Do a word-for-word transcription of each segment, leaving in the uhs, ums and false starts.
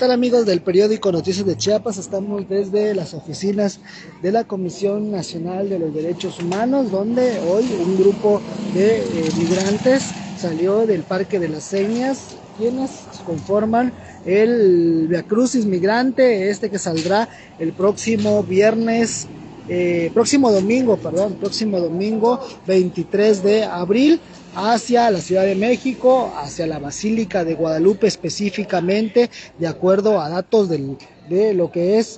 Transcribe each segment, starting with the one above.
tal, amigos del periódico Noticias de Chiapas? Estamos desde las oficinas de la Comisión Nacional de los Derechos Humanos, donde hoy un grupo de eh, migrantes salió del Parque de las Señas, quienes conforman el Viacrucis Migrante, este que saldrá el próximo viernes, eh, próximo domingo, perdón, próximo domingo veintitrés de abril, hacia la Ciudad de México, hacia la Basílica de Guadalupe específicamente, de acuerdo a datos del, de lo que es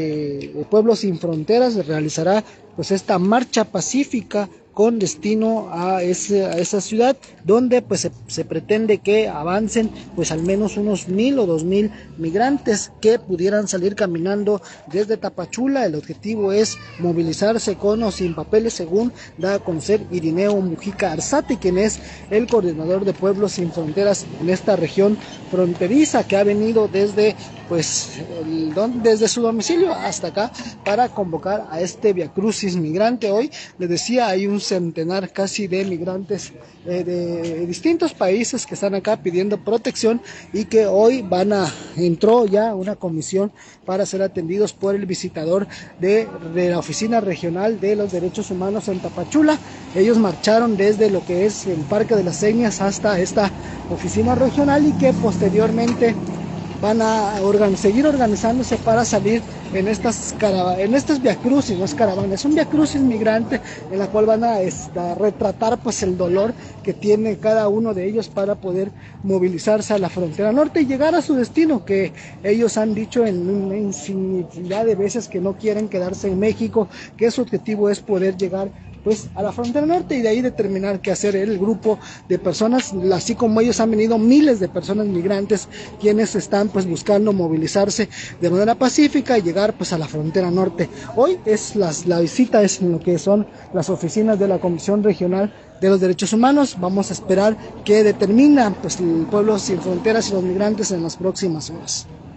eh, Pueblos Sin Fronteras. Se realizará pues esta marcha pacífica con destino a, ese, a esa ciudad, donde pues se, se pretende que avancen pues al menos unos mil o dos mil migrantes que pudieran salir caminando desde Tapachula. El objetivo es movilizarse con o sin papeles, según da a conocer Irineo Mujica Arzate, quien es el coordinador de Pueblos Sin Fronteras en esta región fronteriza, que ha venido desde pues el, desde su domicilio hasta acá para convocar a este Viacrucis Migrante. Hoy les decía, hay un centenar casi de migrantes eh, de distintos países que están acá pidiendo protección, y que hoy van a entró ya una comisión para ser atendidos por el visitador de, de la Oficina Regional de los Derechos Humanos en Tapachula. Ellos marcharon desde lo que es el Parque de las Señas hasta esta oficina regional, y que posteriormente van a organ seguir organizándose para salir en estas en estos viacrucis, no es caravana, es un viacrucis migrante, en la cual van a, a retratar pues el dolor que tiene cada uno de ellos para poder movilizarse a la frontera norte y llegar a su destino, que ellos han dicho en una infinidad de veces que no quieren quedarse en México, que su objetivo es poder llegar pues a la frontera norte, y de ahí determinar qué hacer el grupo de personas. Así como ellos, han venido miles de personas migrantes quienes están pues buscando movilizarse de manera pacífica y llegar pues a la frontera norte. Hoy es las, la visita es en lo que son las oficinas de la Comisión Regional de los Derechos Humanos. Vamos a esperar qué determina pues el Pueblo Sin Fronteras y los migrantes en las próximas horas.